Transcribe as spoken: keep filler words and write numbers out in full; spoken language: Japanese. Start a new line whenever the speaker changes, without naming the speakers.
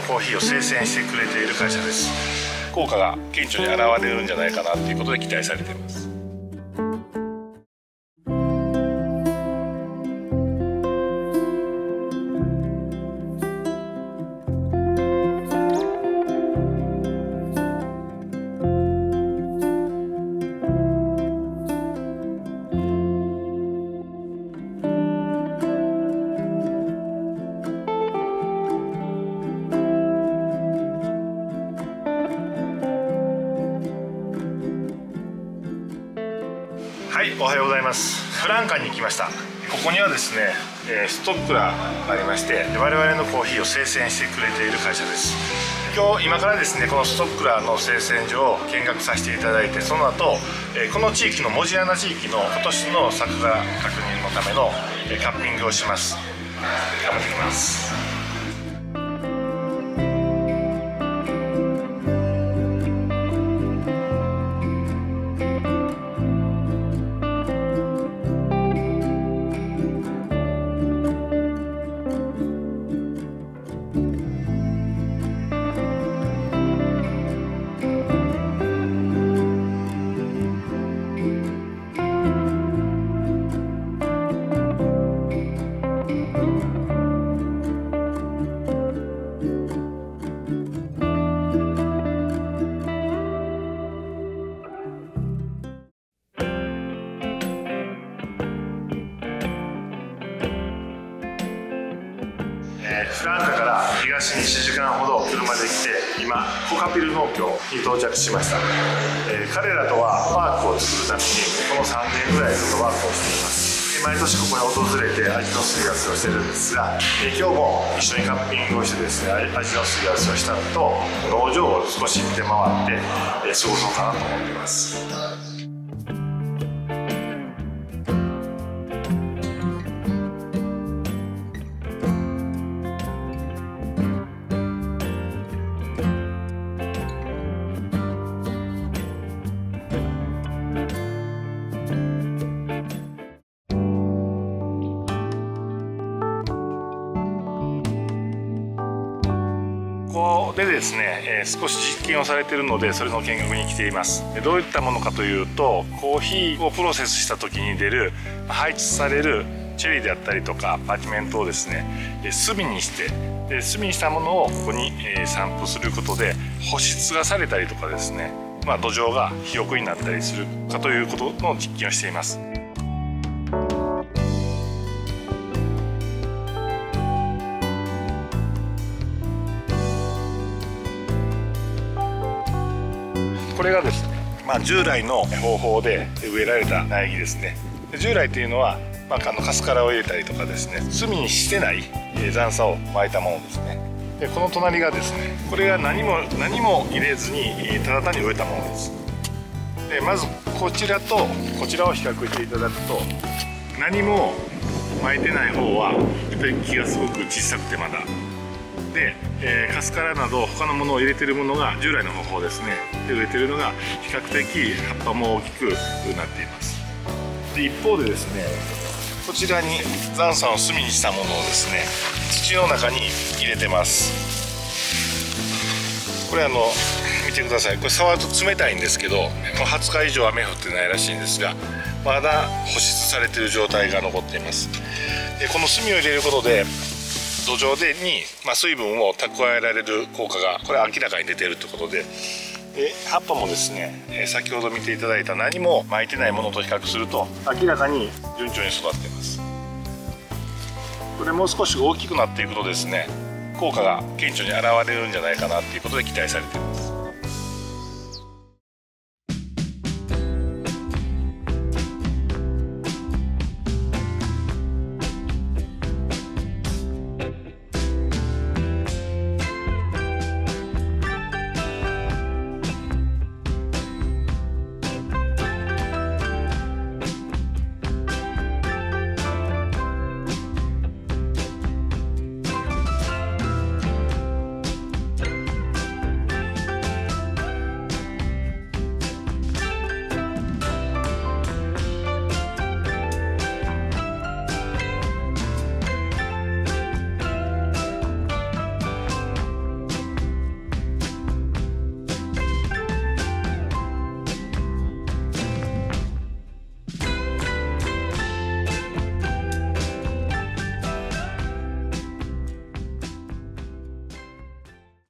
コーヒーを生鮮してくれている会社です。効果が顕著に現れるんじゃないかなということで期待されています。はい、おはようございます。フランカに来ました。ここにはですね、ストックがありまして、我々のコーヒーを生鮮してくれている会社です。今日今からですね、このストックラーの生鮮所を見学させていただいて、その後この地域の文字穴地域の今年の作画確認のためのカッピングをします。頑張ってきます。フランカから東にいちじかんほど車で来て、今コカピル農協に到着しました。えー、彼らとはパークを作るためにこのさんねんぐらいずっとワークをしています。毎年ここに訪れて味のすり合わせをしてるんですが、えー、今日も一緒にカッピングをしてですね、味のすり合わせをした後、農場を少し見て回って、えー、過ごそうかなと思っています。ここでですね、えー、少し実験をされているので、それの見学に来ています。どういったものかというと、コーヒーをプロセスした時に出る排出されるチェリーであったりとかパーチメントをですね、炭にしてで炭にしたものをここに散布することで保湿がされたりとかですね、まあ、土壌が肥沃になったりするかということの実験をしています。これがですね、まあ、従来の方法で植えられた苗木ですね。従来というのは、まあ、あのカスカラを入れたりとかですね、炭にしてない残砂を巻いたものですね。でこの隣がですね、これが何も何も入れずにただ単に植えたものです。でまずこちらとこちらを比較していただくと、何も巻いてない方はやっぱり木がすごく小さくてまだで、えー、カスカラなど他のものを入れてるものが従来の方法ですね。で植えてるのが比較的葉っぱも大きくなっています。で一方でですね、こちらに残砂を炭にしたものをですね、土の中に入れてます。これあの見てください。これ触ると冷たいんですけど、もうはつか以上雨降ってないらしいんですが、まだ保湿されている状態が残っています。でこの炭を入れることで土壌でに、まあ、水分を蓄えられる効果がこれ明らかに出ているということで、で葉っぱもですね、えー、先ほど見ていただいた何も巻いてないものと比較すると明らかに順調に育っています。これもう少し大きくなっていくとですね、効果が顕著に現れるんじゃないかなということで期待されています。